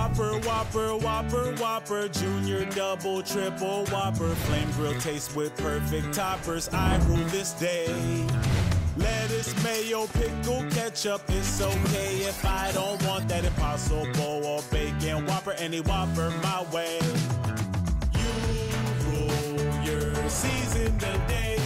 Whopper, Whopper, Whopper, Whopper, Junior, double, triple Whopper, flame grill taste with perfect toppers. I rule this day. Lettuce, mayo, pickle, ketchup, it's okay if I don't want that Impossible or bacon Whopper, any Whopper my way. You rule your season today.